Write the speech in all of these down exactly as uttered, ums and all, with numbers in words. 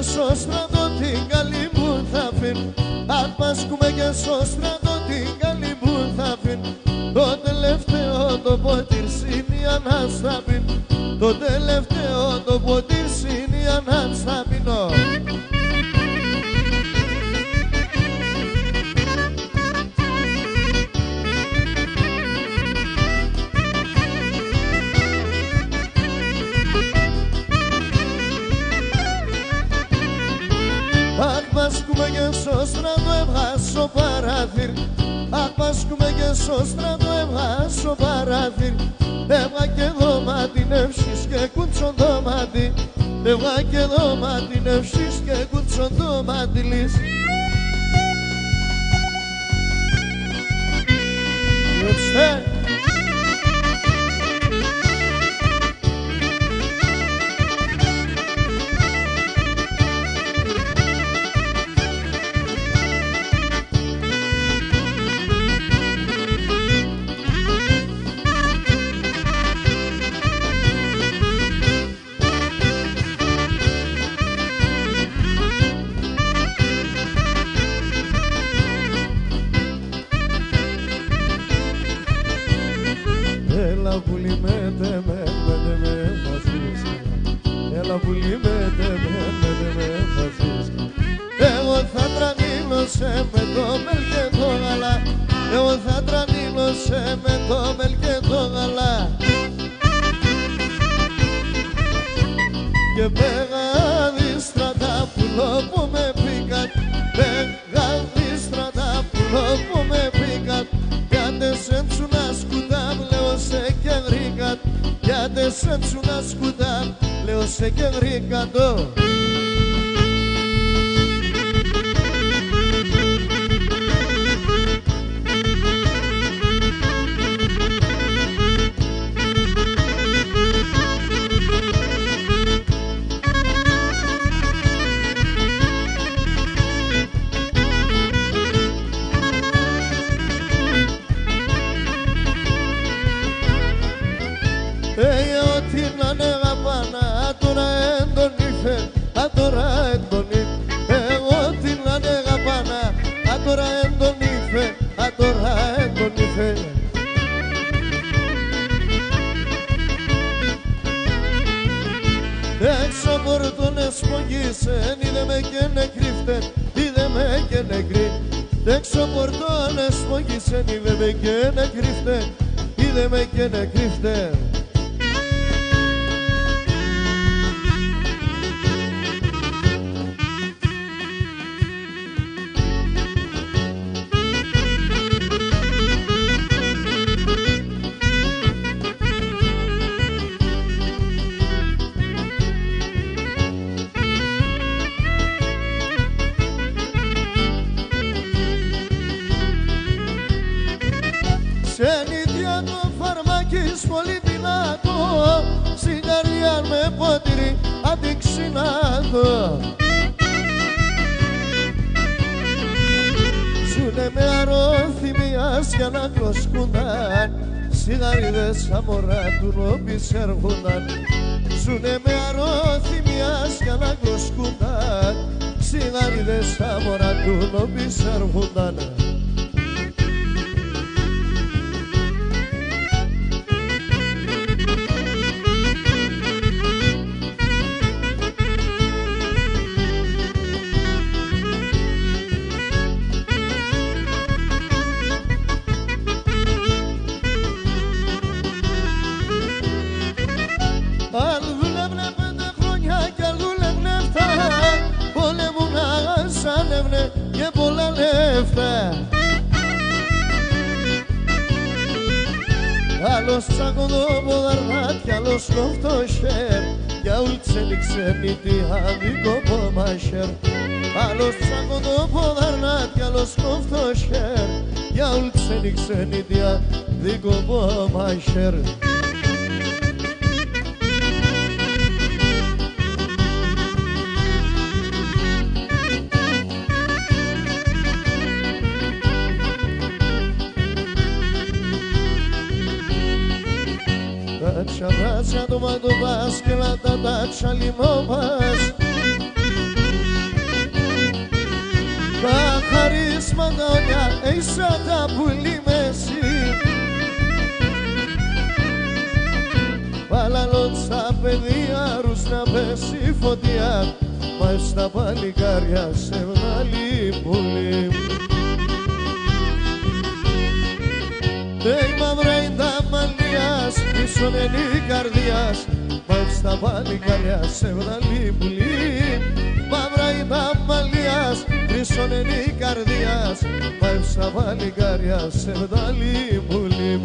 στο στρατό την καλή μου θα φύν. Αν πασκούμε και στο στρατό την καλή μου θα φύν. Το τελευταίο το ποτήρ σύνει ανασταπήν. Το τελευταίο το ποτήρ σύνει ανασταπήνω. Αχ, πασκούμε και στο στρατό έβγασω παράθυρ. Αχ, πασκούμε και στο στρατό έβγασω παράθυρ. Έβγα και δώμα την εύσης και κούτσον το μάτι. Έβγα και δώμα την εύσης και κούτσον το μάτι λύς. Ρωτστε! Έλα πουλί με τε με με με φασίσκα. Έλα πουλί με τε με με με φασίσκα. Εγώ θα τρανίλω σε με το μελ και το γαλά. Εγώ θα τρανίλω σε με το μελ και το γαλά. Και πεγάδι στρατάπουλο που με πήκαν. Πεγάδι στρατάπουλο που με πήκαν. Κάτε σε τσούνα σκουτάμ, λέω σε και γρήκαν. Κάτε σε τσούνα σκουτάμ, λέω σε και γρήκαν το. Ό,τι να είναι αγαπάνα, τώρα έντονιφε, τώρα έντονι. Ό,τι να είναι αγαπάνα, τώρα έντονιφε, τώρα έντονιφε. Έξω πορτών εσπογγίσεν, είδε με και νεκρύφτεν, είδε με και νεκρύ. Έξω πορτών εσπογγίσεν, είδε με και νεκρύφτεν, είδε με και νεκρύφτεν. Ξενίδια το φαρμάκις πολύ δυνατό, σιγαριά με ποτήρι αντιξινάτο. Ζουνε με αρώθυμιας για να κλωσκούνταν, σιγαρίδες σαν μωρά του νόμπις έρχονταν. Ζουνε με αρώθυμιας για να κλωσκούνταν, σιγαρίδες σαν μωρά του νόμπις έρχονταν. Αν δούλευνε πέντε χρόνια κι αν δούλευνε εφτά, πολέμουν αγασάνευνε και πολλά λεφτά. Άλλος τσακωδόποδαρνά κι άλλος κοφτοσέρ, για ούλτσελη ξενίτη άδικο πομασέρ. Άλλος τσακωδόποδαρνά κι άλλος κοφτοσέρ, για ούλτσελη ξενίτη άδικο πομασέρ. Τάτσα βράτσα το μαντοβάς και λατά τάτσα λιμόβας. μαγόνια, είσαι τα πουλί μέση. Παλαλόν στα παιδεία, ρους να πέσει φωτιά, μα στα παλικάρια σε βγάλει πουλί. Τέι μαύρα είναι τα μαλλιάς, πίσω είναι η καρδιάς, μα στα παλικάρια σε βγάλει πουλί. Μαύρα είναι τα μαλλιάς, πίσω είναι η καρδιάς, μα στα παλικάρια σε βγάλει πουλί.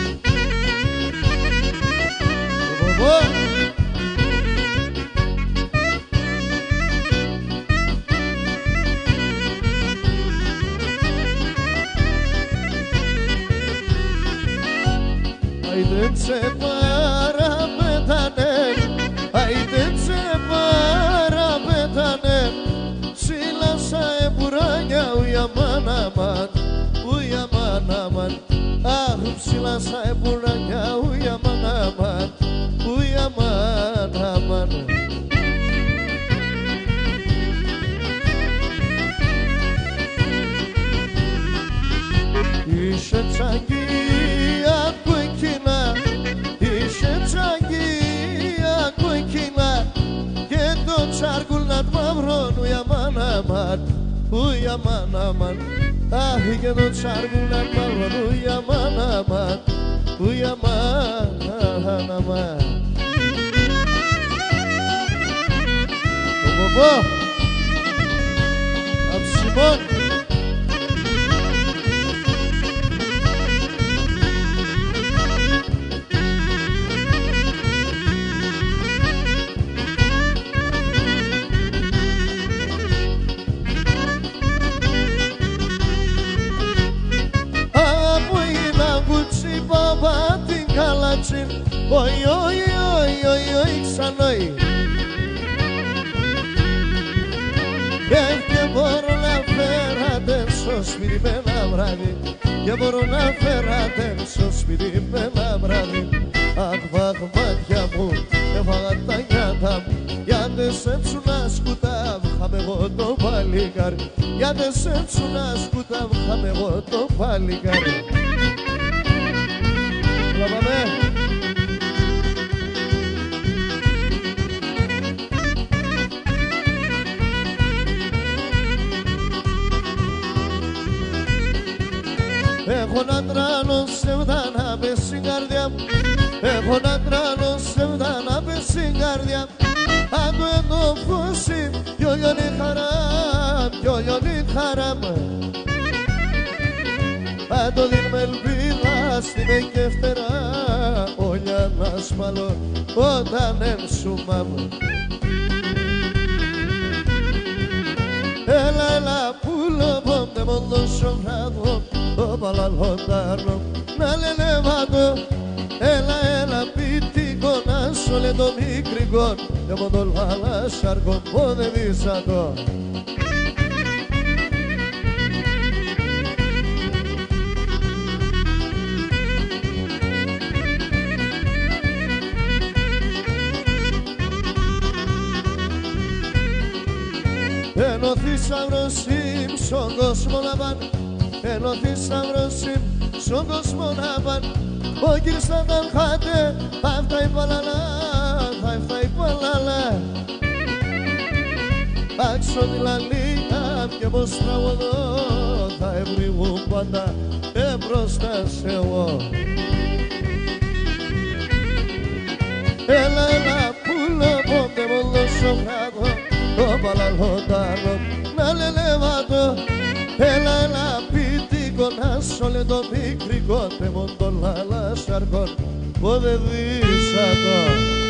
Άιντε τσε παραπέτανε, άιντε τσε παραπέτανε, σύλλασα εμπουράνια ουιαμάν αμάν, ουιαμάν αμάν. Αχ, σύλλασα εμπουράνια ουιαμάν αμάν, ουιαμάν αμάν. Είσαι τσαγκία κόκκινα, είσαι τσαγκία κόκκινα, και το τσάρκουλνατ μαύρον ουιαμάν αμάν, ουιαμάν αμάν. Αχ, και το τσάρκουλνατ μαύρον ουιαμάν αμάν, ουιαμάν αμάν. Πω, αψιμών. Από είναι αγκούτσι παπά την καλάτσιν, οι, οι, οι, οι, οι, ξανόι. Και μπορώ να φέρατε στο σπίτι με ένα βράδυ, και μπορώ να φέρατε στο σπίτι με ένα βράδι. Αχ, βαχ, μάτια μου, έφαγα τα νιάτα μου, γιατί σε τσουνά σκούτα βγάμε εγώ το παλικάρι, γιατί σε τσουνά σκούτα βγάμε εγώ το παλικάρι. Λάβαμε. Έχω να τράνω ψεύδα να πες στην καρδιά μου, έχω να τράνω ψεύδα να πες στην καρδιά μου. Αν το εδώ φώσει, κι όλιον η χαρά, κι όλιον η χαρά μου. Αν το δίνουμε ελπίδα στην εγκεφτερά, όλια να σπαλώ όταν ενσούμα μου. Έλα, έλα, πουλο, πόντε μόνο σοβράδο, το παλαλοντάρνο, να λένε βάτο. Έλα, έλα, πίτικο, να σου λένε το μικρικό, και μόνο λάλα σάρκο, πόδε δίσατο. Ενώ θησαυρός είμαι στον κόσμο να πάνε, ενώ θησαυρός είμαι στον κόσμο να πάνε. Ο κύριος θα τα χάτε, αυτά η παλαλά, αυτά η παλαλά. Άξω τη λαλία και πως τραγωδώ, θα εμπριγούν πάντα εμπρόστά σε εγώ. Έλα, έλα, πουλο, πόντε μόνο σοφράδο, το παλαλοντάρνο, να λένε βάτο. Έλα, έλα, πίτικο, να σου λένε το μικρικό, τε μόνο το λάλα σαρκόν, πόδε δίσατο.